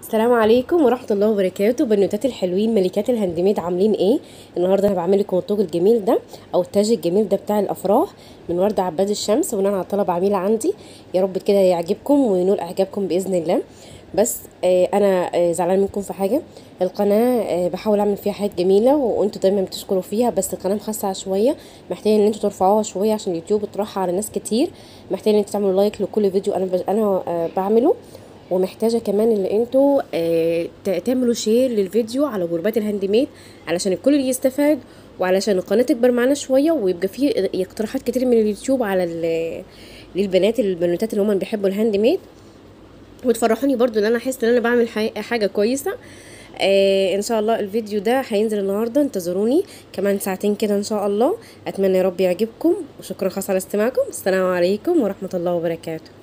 السلام عليكم ورحمة الله وبركاته. بنوتات الحلوين ملكات الهاند ميد، عاملين ايه؟ النهارده انا بعمل لكم الطوج الجميل ده او التاج الجميل ده بتاع الافراح من ورد عباد الشمس، بناء على طلب عميله عندي. يا رب كده يعجبكم وينول اعجابكم باذن الله. بس انا زعلان منكم في حاجه. القناه بحاول اعمل فيها حاجات جميله وانتوا دايما بتشكروا فيها، بس القناه مخسعه شويه، محتاجين ان انتوا ترفعوها شويه عشان اليوتيوب يطرحها على ناس كتير. محتاجين ان انتوا تعملوا لايك لكل فيديو انا بعمله، ومحتاجه كمان ان انتوا تعملوا شير للفيديو على جروبات الهاند ميد علشان الكل يستفاد، وعلشان القناه تكبر معانا شويه ويبقى فيه اقتراحات كتير من اليوتيوب على البنوتات اللي هم بيحبوا الهاند ميد، وتفرحوني برضو ان انا احس ان انا بعمل حاجه كويسه. ان شاء الله الفيديو ده هينزل النهارده، انتظروني كمان ساعتين كده ان شاء الله. اتمنى يا رب يعجبكم، وشكرا خاص على استماعكم. السلام عليكم ورحمه الله وبركاته.